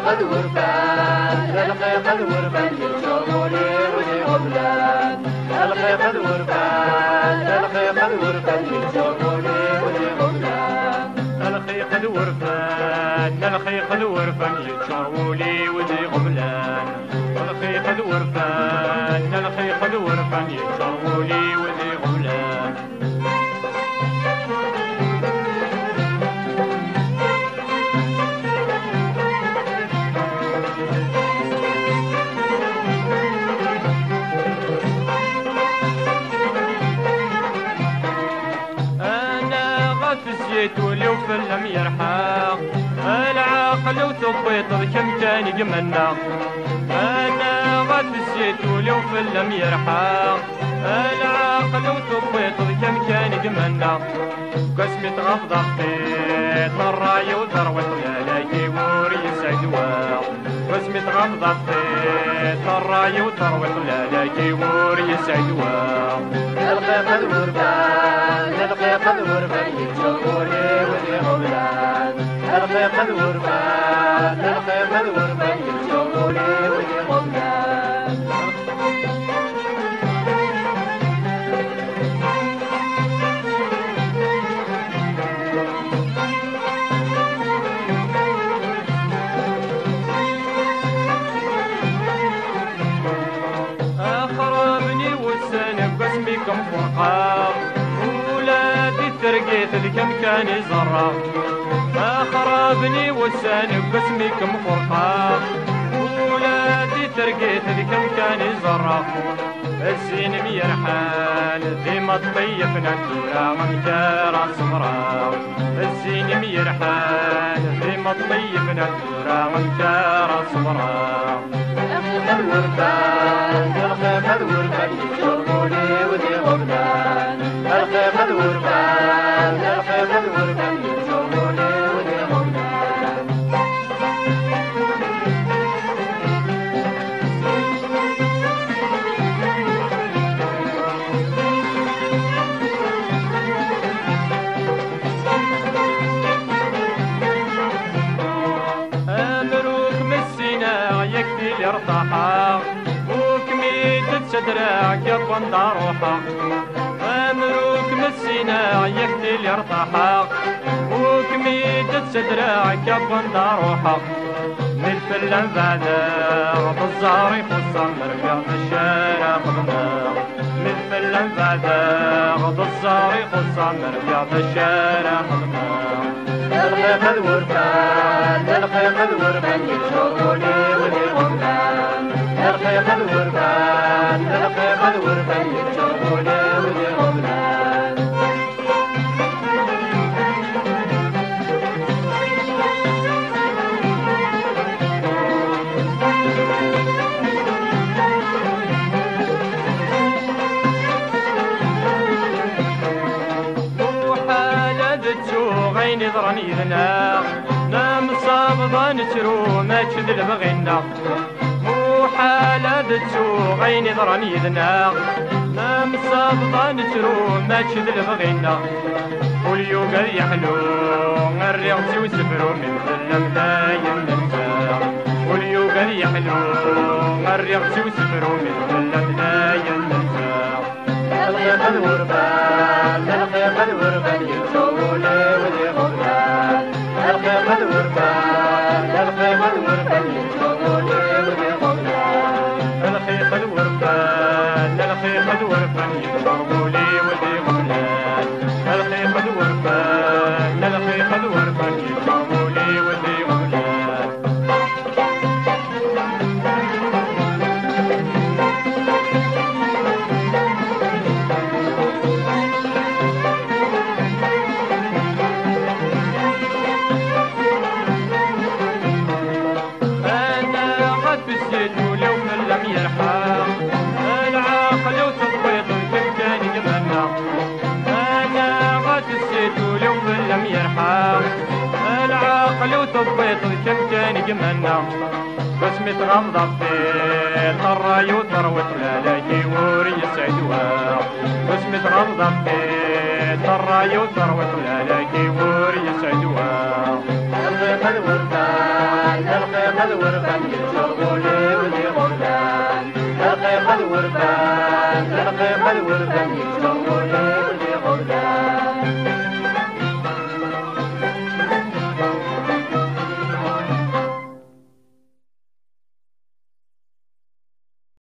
الخيق الورفان الخيق الورفان يشوفوني ودي غبلان الخيق الورفان الخيق الورفان يشوفوني ودي غبلان الخيق الورفان الخيق الورفان يتشاولي ودي غبلان الخيق الورفان الخيق الورفان يتشاولي ودي غبلان ولو فلم يرحق العقل وثبيط كم كان يجمنا انا غد الزيت ولو فلم يرحق العقل وثبيط كم كان يجمنا قسمة غفضة خطيط الراي وثروة لالاكي وري سعدوا قسمة غفضة خطيط الراي وثروة لالاكي وري سعدوا الخيق الورفان الخيق الورفان يشوفوني ودي غبلان الخيق الورفان الخيق الورفان يشوفوني ودي غبلان أخربني والسنة بقسمكم فرقا ولادي ترقيت لكم كان يزرع أخربني والسنة بقسمكم فرقا ولادي ترقيت لكم كان يزرع الزين ميرحان ديما طيفنا الدورة ممكارة صغرى الزين ميرحان ديما طيفنا الدورة ممكارة صغرى الخيق الورفان الخيق الورفان يشوفوني ودي غبلان الخيق الورفان الخيق الورفان يشوفوني ودي غبلان أمروك مسينا يكفي الارتاحة وكميت تدرعك يا بندروحة أمروك مسينا يكفي الارتاحة وكميت تدرعك يا بندروحة من الفلان بعدا بالزاري خصا مرقع في الشارع خدنا من الفلان بعدا بالزاري خصا مرقع في الشارع خدنا الخيق الورفان الخيق الورفان يشوفوني ودي غبلان الخيق الورفان الخيق الورفان يشوفوني ودي غبلان غين ضرني ذنا نام صابضا نترو ما تشد البغينا مو حالة دتسو غين ضرني ذنا نام صابضا نترو ما تشد البغينا واليو قال يحلو الريغ وسفرو من ظلم لا ينسى واليو قال يحلو الريغ وسفرو من ظلم لا ينسى الخيق الورفان الخيق الورفان يشوفوني ودي غبلان الخيق الورفان الخيق الورفان يشوفوني ودي غبلان الخيق الورفان الخيق الورفان يشوفوني ودي غبلان الخيق الورفان الخيق الورفان يشوفوني ودي غبلان العقل وتضبيط كم كان يجمنا بسمة غمضة في الراي وثروة لالاكي وري سعدوا بسمة غمضة في الراي وثروة لالاكي وري سعدوا الخيمة الورفان الخيمة الورفان يشوفوني ولي غربان الخيمة الورفان الخيمة الورفان